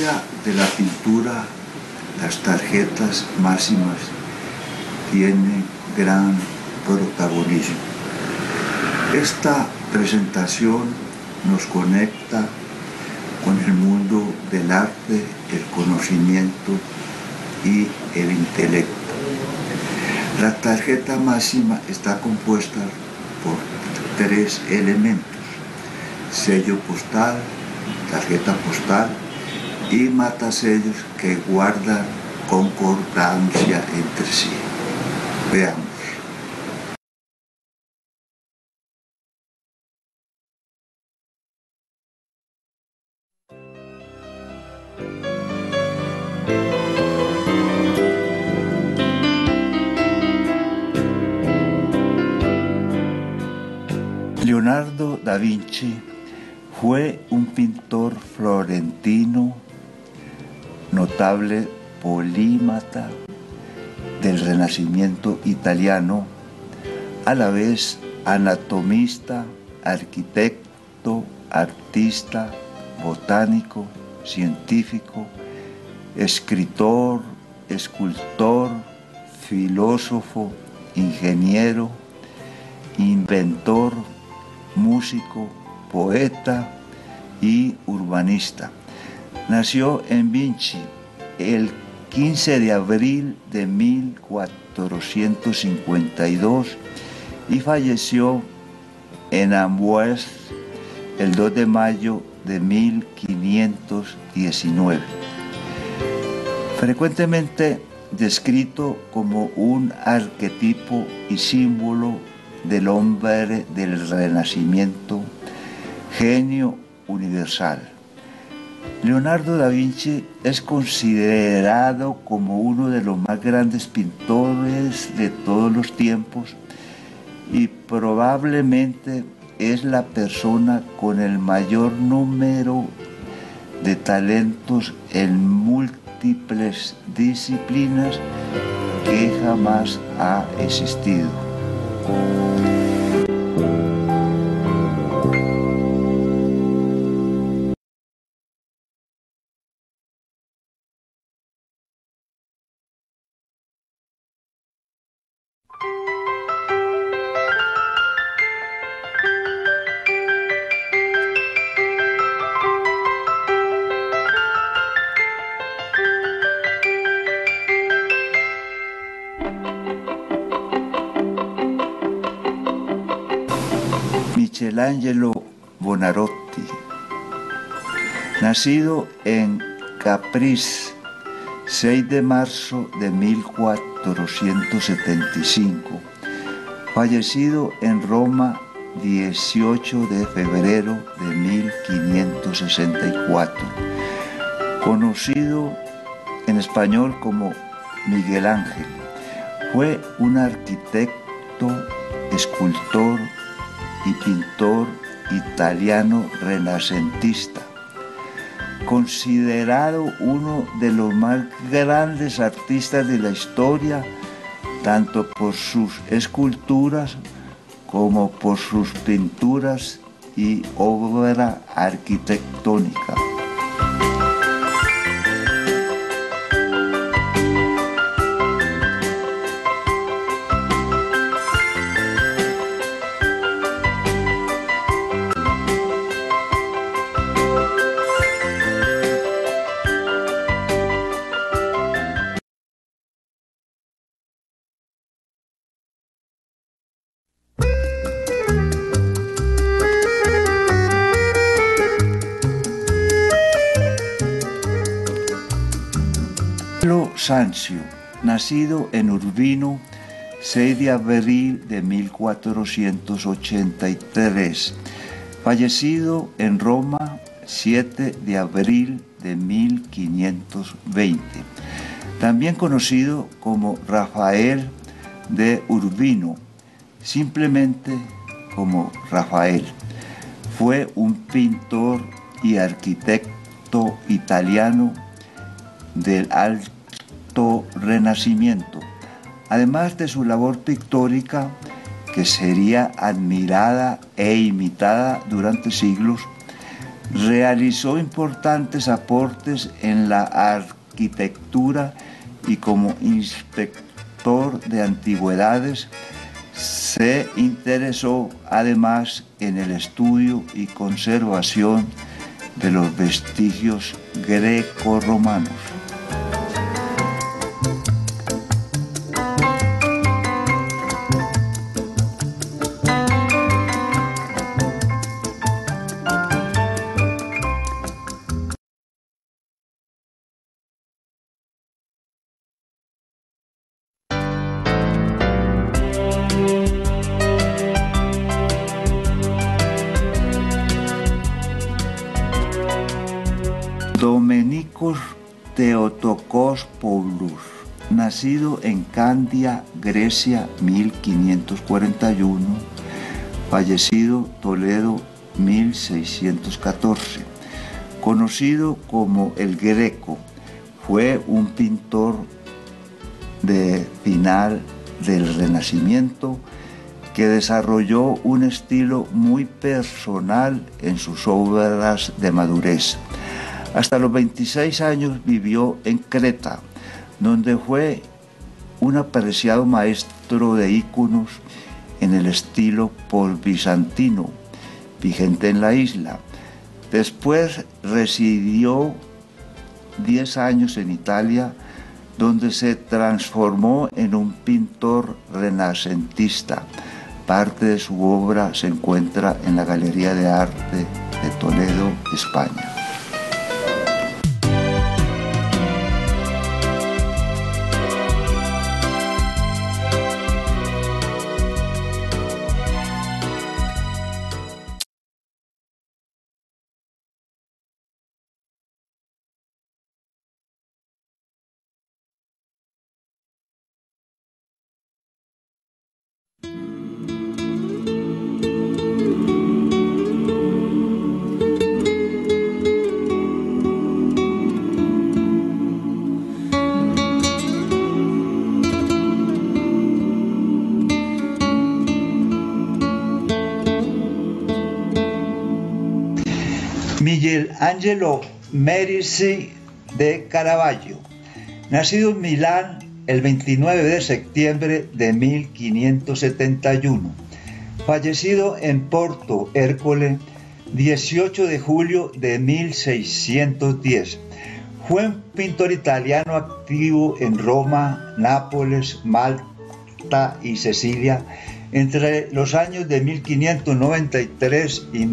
historia de la pintura, las tarjetas máximas tienen gran protagonismo. Esta presentación nos conecta con el mundo del arte, el conocimiento y el intelecto. La tarjeta máxima está compuesta por 3 elementos: sello postal, tarjeta postal y matasellos que guardan concordancia entre sí. Veamos. Leonardo da Vinci fue un pintor florentino, notable polímata del Renacimiento italiano, a la vez anatomista, arquitecto, artista, botánico, científico, escritor, escultor, filósofo, ingeniero, inventor, músico, poeta y urbanista. Nació en Vinci el 15 de abril de 1452 y falleció en Amboise el 2 de mayo de 1519. Frecuentemente descrito como un arquetipo y símbolo del hombre del Renacimiento, genio universal. Leonardo da Vinci es considerado como uno de los más grandes pintores de todos los tiempos y probablemente es la persona con el mayor número de talentos en múltiples disciplinas que jamás ha existido. Michelangelo Buonarroti, nacido en Caprice, 6 de marzo de 1475, fallecido en Roma, 18 de febrero de 1564, conocido en español como Miguel Ángel. Fue un arquitecto, escultor y pintor italiano renacentista, considerado uno de los más grandes artistas de la historia, tanto por sus esculturas como por sus pinturas y obra arquitectónica. Sanzio, nacido en Urbino, 6 de abril de 1483, fallecido en Roma, 7 de abril de 1520, también conocido como Rafael de Urbino, simplemente como Rafael. Fue un pintor y arquitecto italiano del Alto Renacimiento, además de su labor pictórica, que sería admirada e imitada durante siglos. Realizó importantes aportes en la arquitectura y como inspector de antigüedades se interesó además en el estudio y conservación de los vestigios grecorromanos. Domenicos Theotokos Poulos, nacido en Candia, Grecia, 1541, fallecido Toledo, 1614. Conocido como el Greco, fue un pintor de final del Renacimiento que desarrolló un estilo muy personal en sus obras de madurez. Hasta los 26 años vivió en Creta, donde fue un apreciado maestro de íconos en el estilo bizantino, vigente en la isla. Después residió 10 años en Italia, donde se transformó en un pintor renacentista. Parte de su obra se encuentra en la Galería de Arte de Toledo, España. Michelangelo Merisi de Caravaggio, nacido en Milán el 29 de septiembre de 1571, fallecido en Porto Ercole 18 de julio de 1610. Fue un pintor italiano activo en Roma, Nápoles, Malta y Sicilia entre los años de 1593 y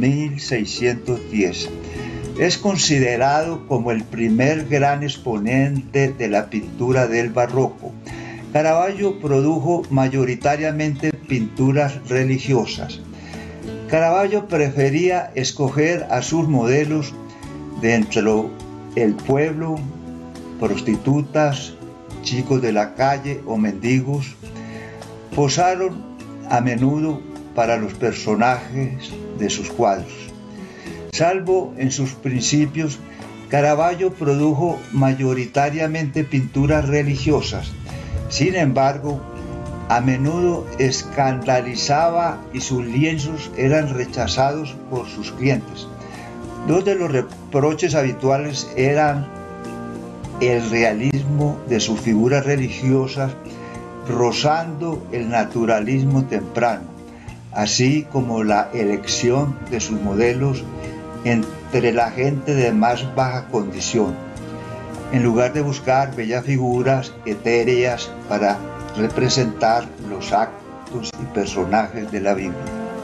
1610. Es considerado como el primer gran exponente de la pintura del barroco. Caravaggio produjo mayoritariamente pinturas religiosas. Caravaggio prefería escoger a sus modelos de entre el pueblo, prostitutas, chicos de la calle o mendigos. Posaron a menudo para los personajes de sus cuadros. Salvo en sus principios, Caravaggio produjo mayoritariamente pinturas religiosas. Sin embargo, a menudo escandalizaba y sus lienzos eran rechazados por sus clientes. Dos de los reproches habituales eran el realismo de sus figuras religiosas, rozando el naturalismo temprano, así como la elección de sus modelos entre la gente de más baja condición, en lugar de buscar bellas figuras etéreas para representar los actos y personajes de la Biblia.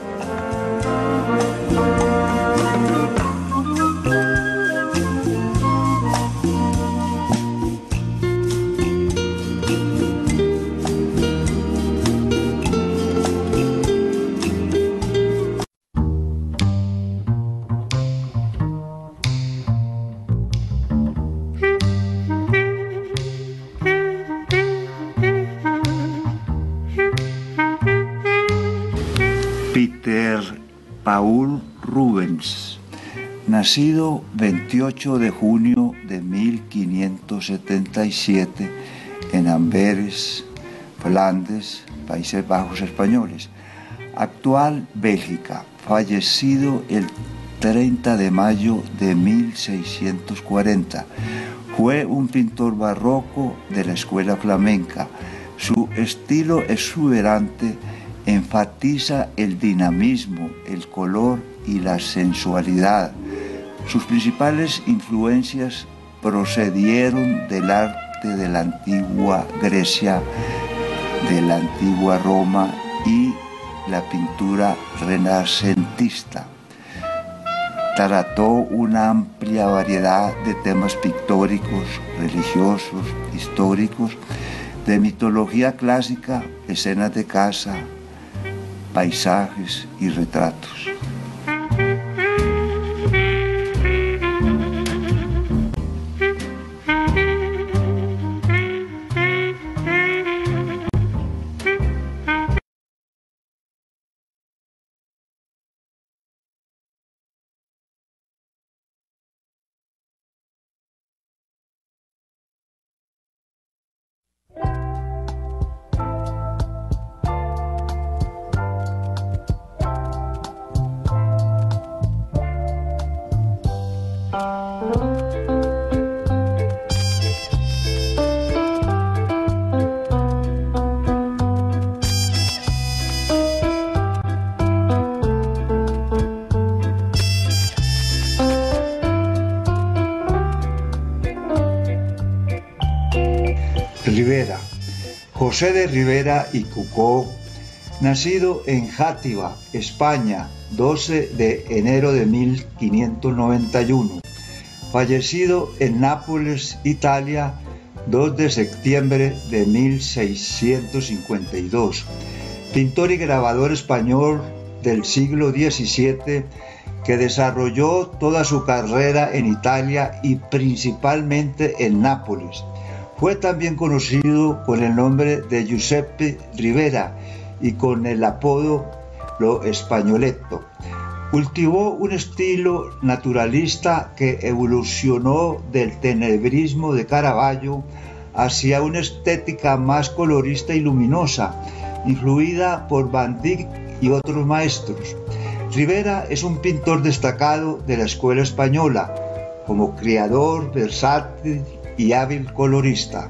Peter Paul Rubens, nacido 28 de junio de 1577 en Amberes, Flandes, Países Bajos españoles, actual Bélgica, fallecido el 30 de mayo de 1640. Fue un pintor barroco de la escuela flamenca. Su estilo exuberante enfatiza el dinamismo, el color y la sensualidad. Sus principales influencias procedieron del arte de la antigua Grecia, de la antigua Roma y la pintura renacentista. Trató una amplia variedad de temas pictóricos, religiosos, históricos, de mitología clásica, escenas de caza, paisajes y retratos. Rivera. José de Rivera y Cucó, nacido en Játiva, España, 12 de enero de 1591, fallecido en Nápoles, Italia, 2 de septiembre de 1652, pintor y grabador español del siglo XVII que desarrolló toda su carrera en Italia y principalmente en Nápoles. Fue también conocido con el nombre de Giuseppe Rivera y con el apodo Lo Espagnoletto. Cultivó un estilo naturalista que evolucionó del tenebrismo de Caravaggio hacia una estética más colorista y luminosa, influida por Van Dyck y otros maestros. Rivera es un pintor destacado de la escuela española, como creador, versátil y hábil colorista.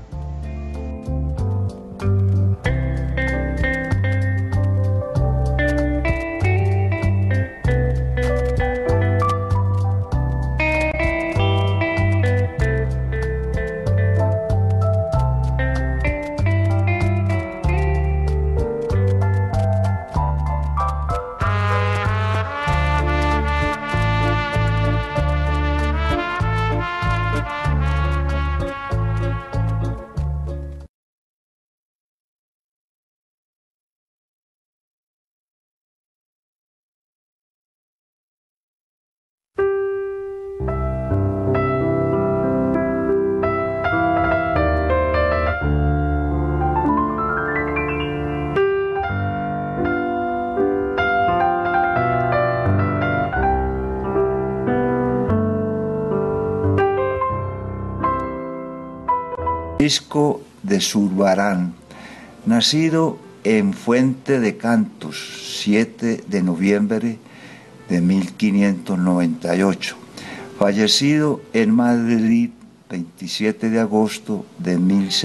Francisco de Zurbarán, nacido en Fuente de Cantos, 7 de noviembre de 1598, fallecido en Madrid, 27 de agosto de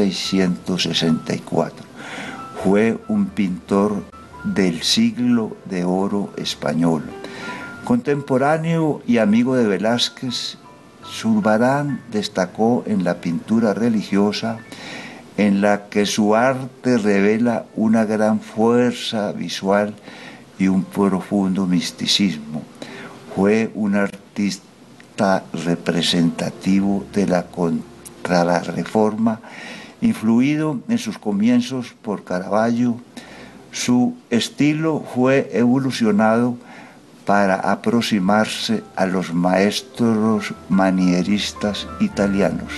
1664. Fue un pintor del siglo de oro español. Contemporáneo y amigo de Velázquez, Zurbarán destacó en la pintura religiosa, en la que su arte revela una gran fuerza visual y un profundo misticismo. Fue un artista representativo de la Contrarreforma, influido en sus comienzos por Caravaggio. Su estilo fue evolucionado para aproximarse a los maestros manieristas italianos.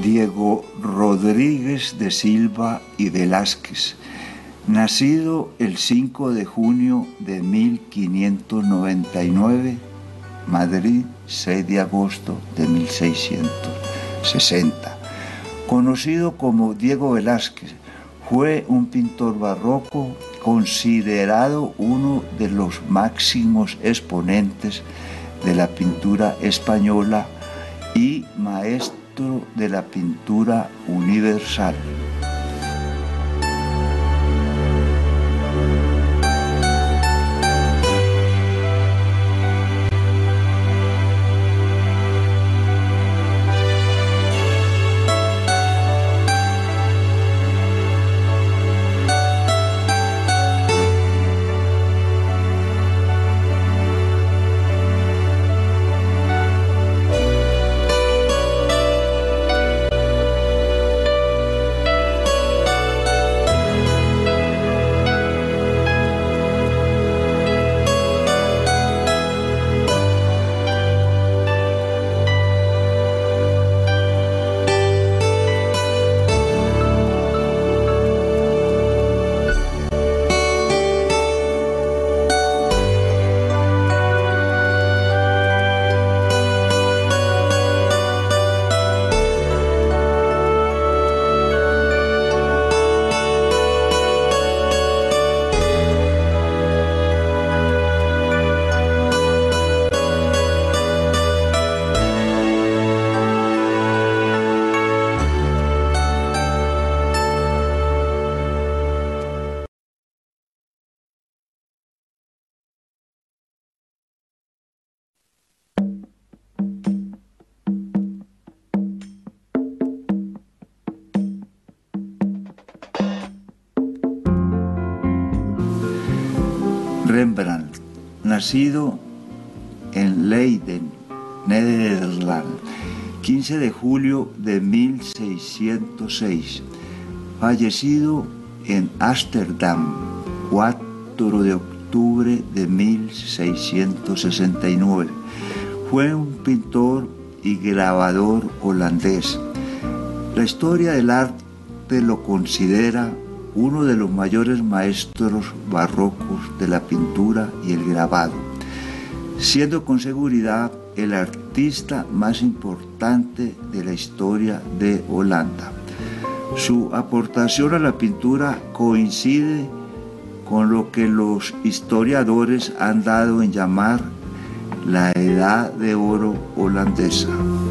Diego Rodríguez de Silva y Velázquez, nacido el 5 de junio de 1599, Madrid, 6 de agosto de 1660. Conocido como Diego Velázquez, fue un pintor barroco considerado uno de los máximos exponentes de la pintura española y maestro de la pintura universal. Rembrandt, nacido en Leiden, Nederland, 15 de julio de 1606, fallecido en Ámsterdam, 4 de octubre de 1669. Fue un pintor y grabador holandés. La historia del arte lo considera uno de los mayores maestros barrocos de la pintura y el grabado, siendo con seguridad el artista más importante de la historia de Holanda. Su aportación a la pintura coincide con lo que los historiadores han dado en llamar la Edad de Oro holandesa.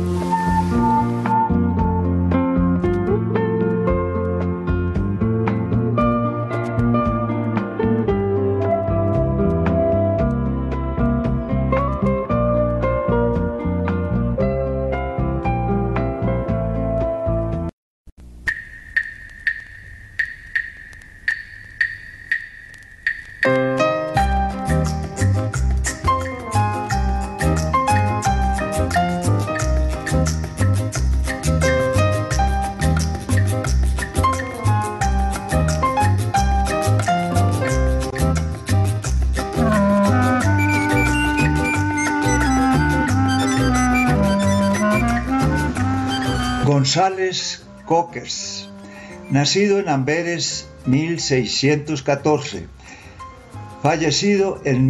González Coquers, nacido en Amberes 1614, fallecido en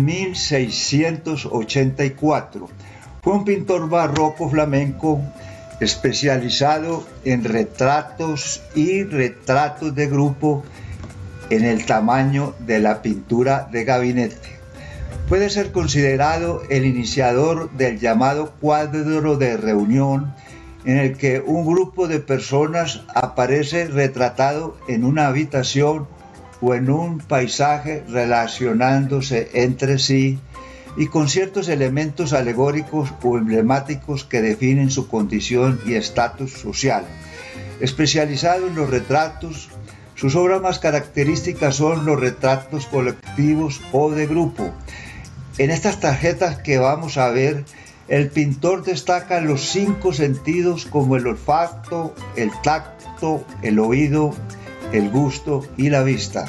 1684. Fue un pintor barroco flamenco especializado en retratos y retratos de grupo en el tamaño de la pintura de gabinete. Puede ser considerado el iniciador del llamado cuadro de reunión, en el que un grupo de personas aparece retratado en una habitación o en un paisaje relacionándose entre sí y con ciertos elementos alegóricos o emblemáticos que definen su condición y estatus social. Especializado en los retratos, sus obras más características son los retratos colectivos o de grupo. En estas tarjetas que vamos a ver, el pintor destaca los 5 sentidos como el olfato, el tacto, el oído, el gusto y la vista.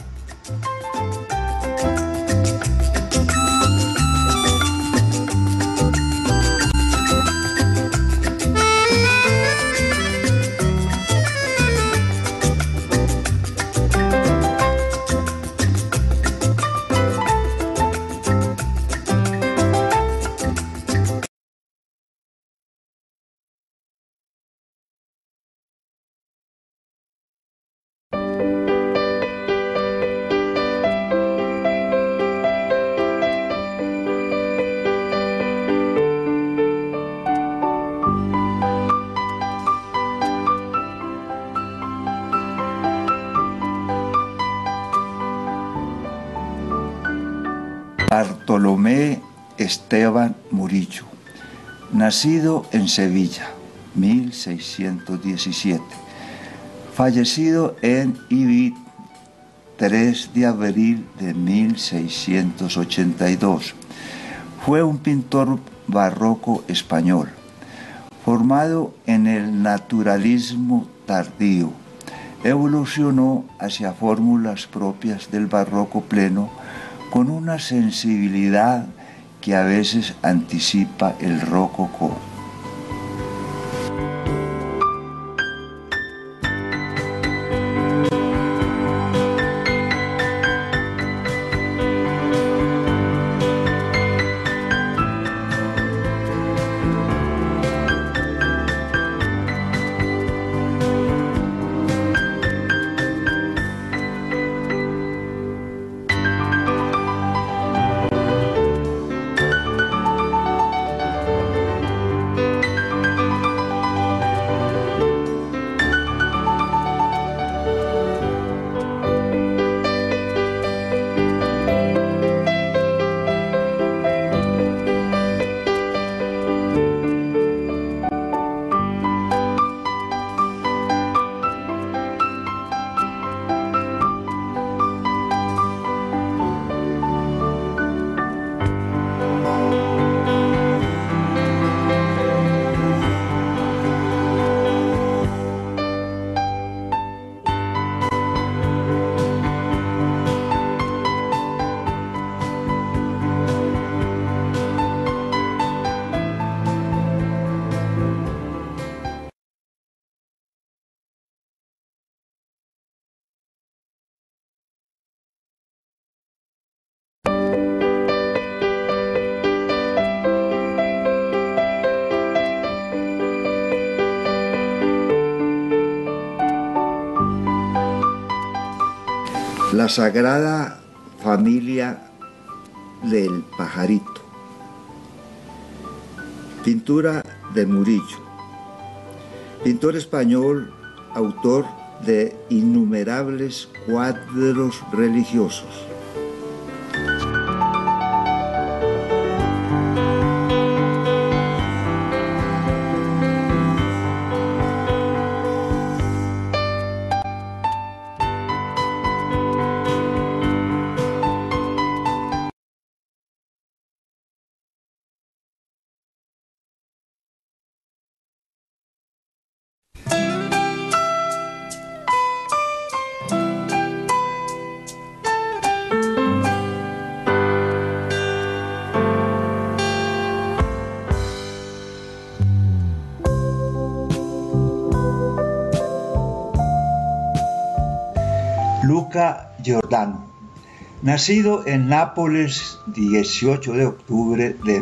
Bartolomé Esteban Murillo, nacido en Sevilla, 1617, fallecido en Ibit, 3 de abril de 1682. Fue un pintor barroco español, formado en el naturalismo tardío. Evolucionó hacia fórmulas propias del barroco pleno con una sensibilidad que a veces anticipa el rococó. La Sagrada Familia del Pajarito. Pintura de Murillo. Pintor español, autor de innumerables cuadros religiosos. Luca Giordano, nacido en Nápoles 18 de octubre de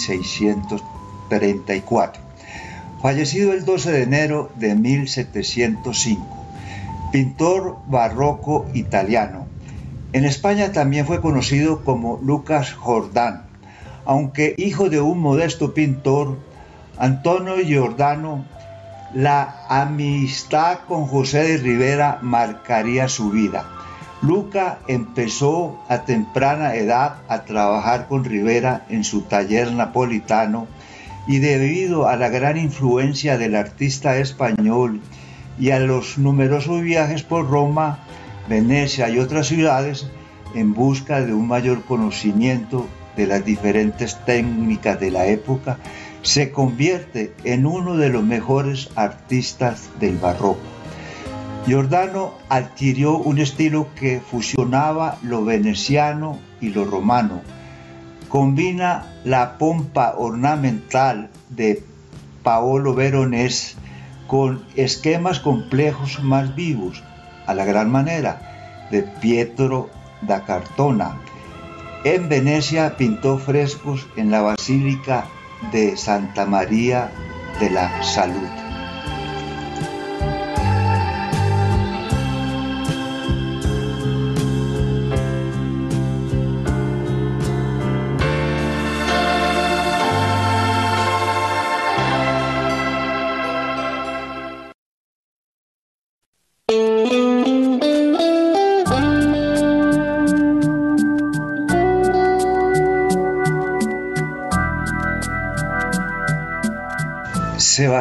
1634, fallecido el 12 de enero de 1705, pintor barroco italiano. En España también fue conocido como Lucas Jordán, aunque hijo de un modesto pintor, Antonio Giordano. La amistad con José de Rivera marcaría su vida. Luca empezó a temprana edad a trabajar con Rivera en su taller napolitano y debido a la gran influencia del artista español y a los numerosos viajes por Roma, Venecia y otras ciudades en busca de un mayor conocimiento de las diferentes técnicas de la época, se convierte en uno de los mejores artistas del barroco. Giordano adquirió un estilo que fusionaba lo veneciano y lo romano. Combina la pompa ornamental de Paolo Veronese con esquemas complejos más vivos, a la gran manera de Pietro da Cortona. En Venecia pintó frescos en la Basílica de Santa María de la Salud.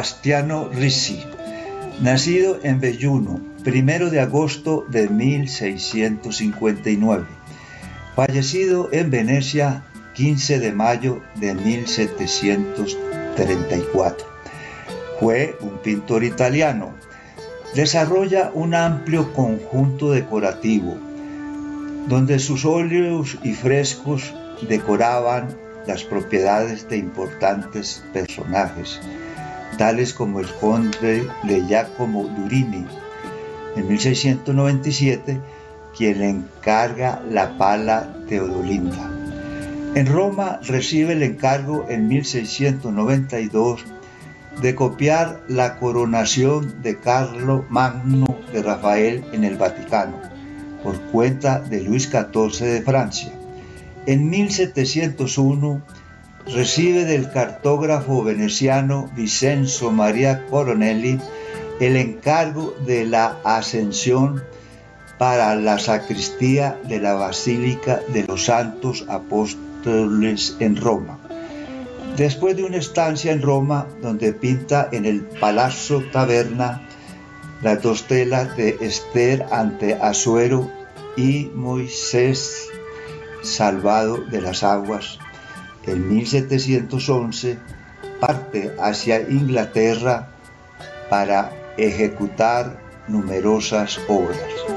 Sebastiano Ricci, nacido en Belluno, 1 de agosto de 1659, fallecido en Venecia, 15 de mayo de 1734. Fue un pintor italiano. Desarrolla un amplio conjunto decorativo, donde sus óleos y frescos decoraban las propiedades de importantes personajes, tales como el conde de Giacomo Durini, en 1697, quien le encarga la pala Teodolinda. En Roma recibe el encargo en 1692 de copiar la coronación de Carlo Magno de Rafael en el Vaticano, por cuenta de Luis XIV de Francia. En 1701 recibe del cartógrafo veneciano Vincenzo Maria Coronelli el encargo de la ascensión para la sacristía de la Basílica de los Santos Apóstoles en Roma. Después de una estancia en Roma, donde pinta en el Palazzo Taberna las dos telas de Esther ante Asuero y Moisés salvado de las aguas, en 1711 parte hacia Inglaterra para ejecutar numerosas obras.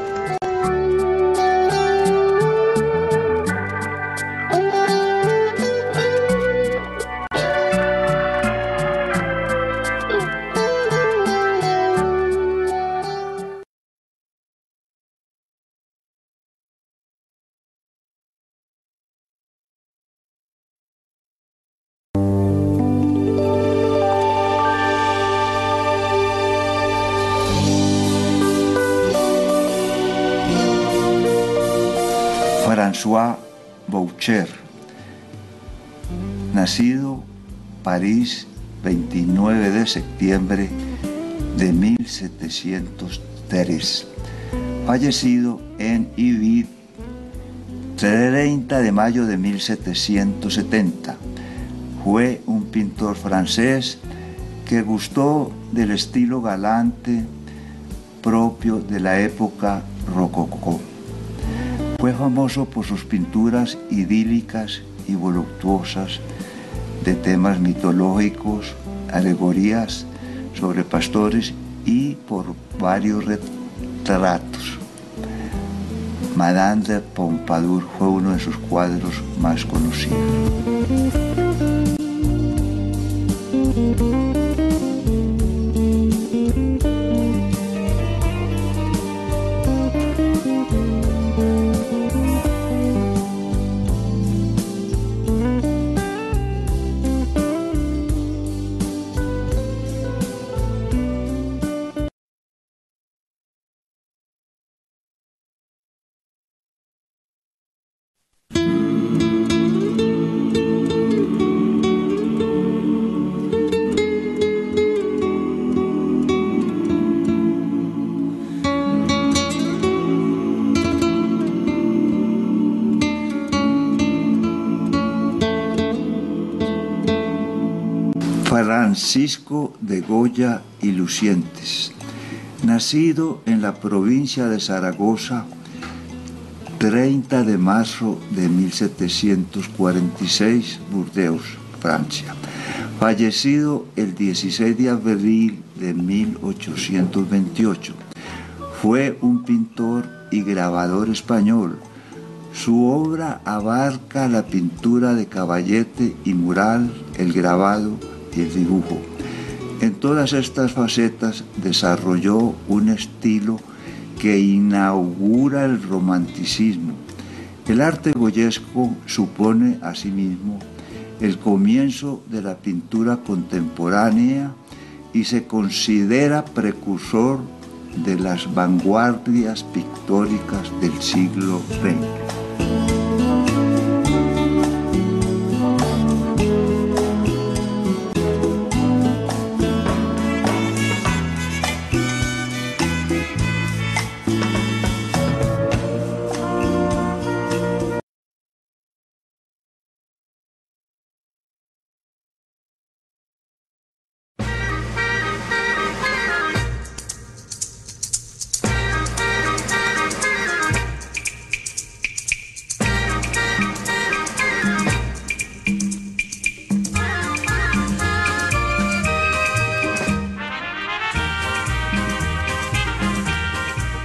François Boucher, nacido París 29 de septiembre de 1703, fallecido en Ibiza 30 de mayo de 1770. Fue un pintor francés que gustó del estilo galante propio de la época rococó. Fue famoso por sus pinturas idílicas y voluptuosas de temas mitológicos, alegorías sobre pastores y por varios retratos. Madame de Pompadour fue uno de sus cuadros más conocidos. Francisco de Goya y Lucientes, nacido en la provincia de Zaragoza, 30 de marzo de 1746, Burdeos, Francia, fallecido el 16 de abril de 1828. Fue un pintor y grabador español. Su obra abarca la pintura de caballete y mural, el grabado y el dibujo. En todas estas facetas desarrolló un estilo que inaugura el romanticismo. El arte goyesco supone asimismo el comienzo de la pintura contemporánea y se considera precursor de las vanguardias pictóricas del siglo XX.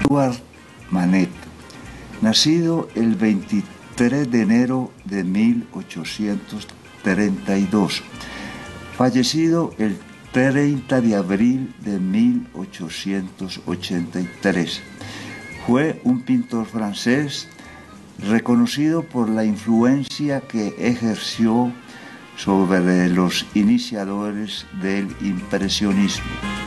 Eduard Manet, nacido el 23 de enero de 1832, fallecido el 30 de abril de 1883. Fue un pintor francés reconocido por la influencia que ejerció sobre los iniciadores del impresionismo.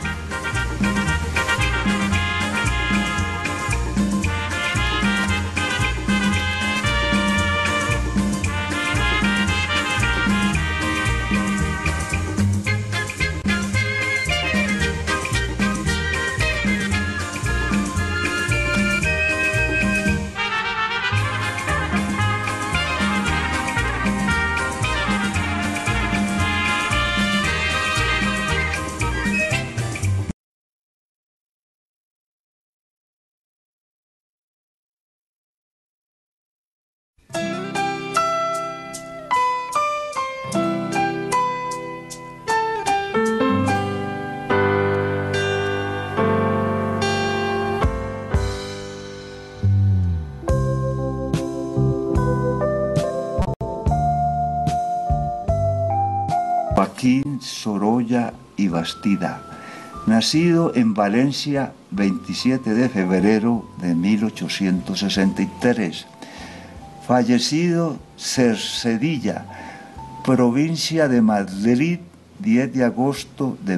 Joaquín Sorolla y Bastida, nacido en Valencia 27 de febrero de 1863, fallecido Cercedilla, provincia de Madrid, 10 de agosto de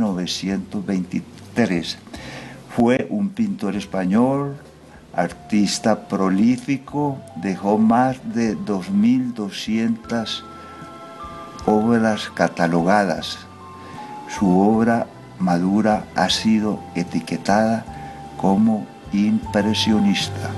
1923. Fue un pintor español, artista prolífico, dejó más de 2.200 obras catalogadas. Su obra madura ha sido etiquetada como impresionista.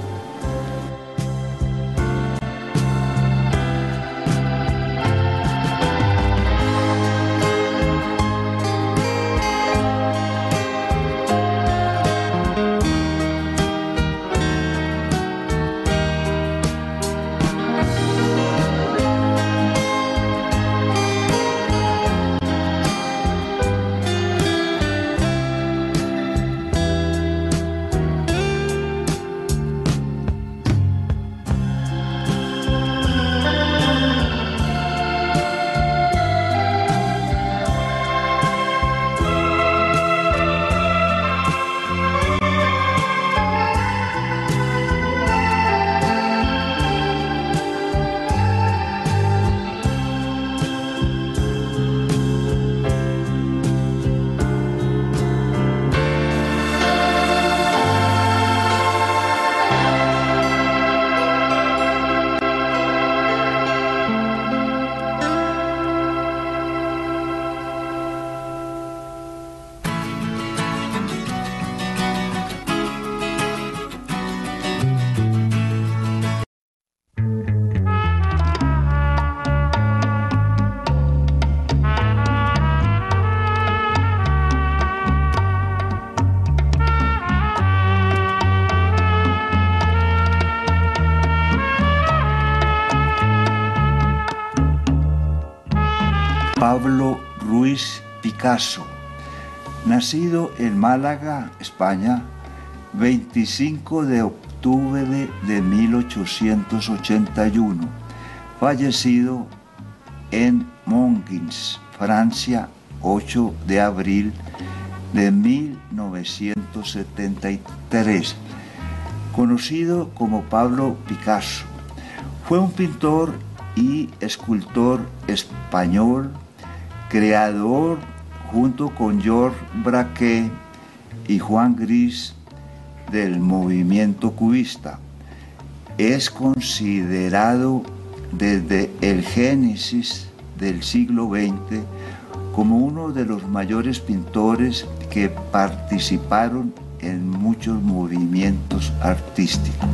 Pablo Ruiz Picasso, nacido en Málaga, España, 25 de octubre de 1881, fallecido en Montgins, Francia, 8 de abril de 1973, conocido como Pablo Picasso. Fue un pintor y escultor español, creador junto con Georges Braque y Juan Gris del movimiento cubista. Es considerado desde el génesis del siglo XX como uno de los mayores pintores que participaron en muchos movimientos artísticos.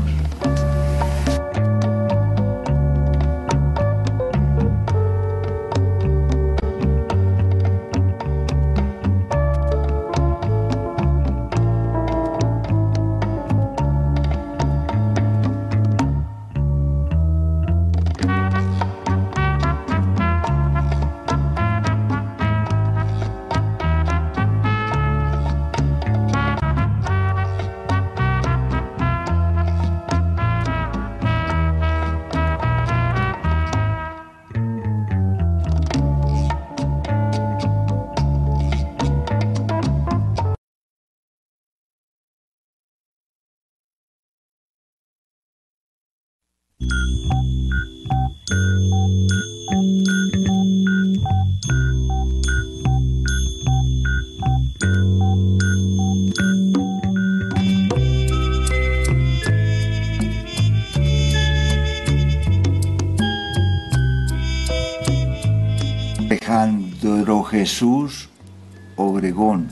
Alejandro Jesús Obregón,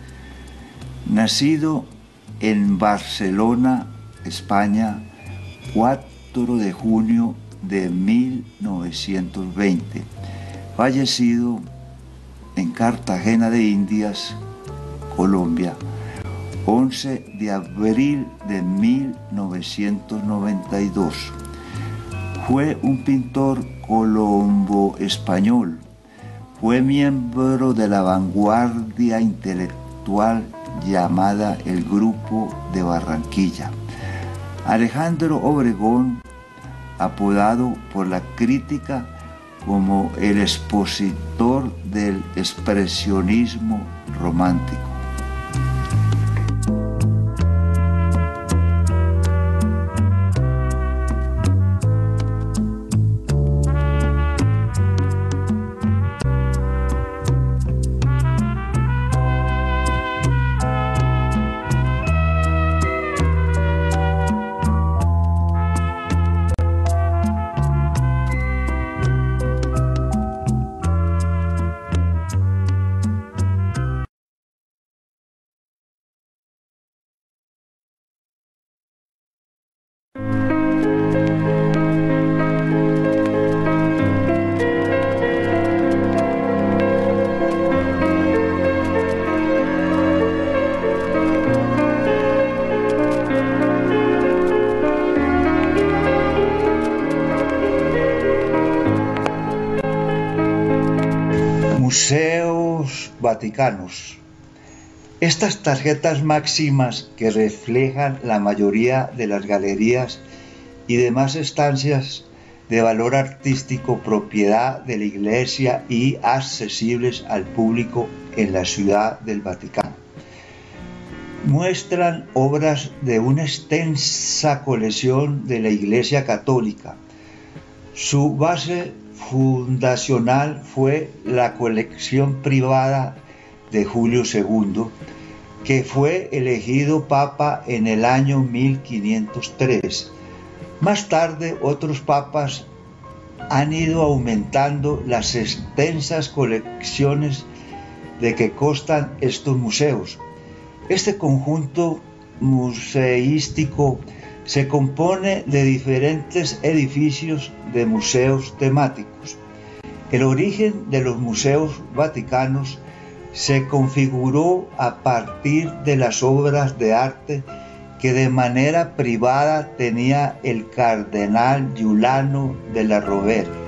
nacido en Barcelona, España, 4 de junio de 1920, fallecido en Cartagena de Indias, Colombia, 11 de abril de 1992. Fue un pintor colombo-español. Fue miembro de la vanguardia intelectual llamada el Grupo de Barranquilla. Alejandro Obregón, apodado por la crítica como el expositor del expresionismo romántico. Museos Vaticanos. Estas tarjetas máximas que reflejan la mayoría de las galerías y demás estancias de valor artístico propiedad de la Iglesia y accesibles al público en la Ciudad del Vaticano. Muestran obras de una extensa colección de la Iglesia Católica. Su base fundacional fue la colección privada de Julio II, que fue elegido papa en el año 1503. Más tarde, otros papas han ido aumentando las extensas colecciones de que constan estos museos. Este conjunto museístico se compone de diferentes edificios de museos temáticos. El origen de los museos vaticanos se configuró a partir de las obras de arte que de manera privada tenía el cardenal Giuliano della Rovere.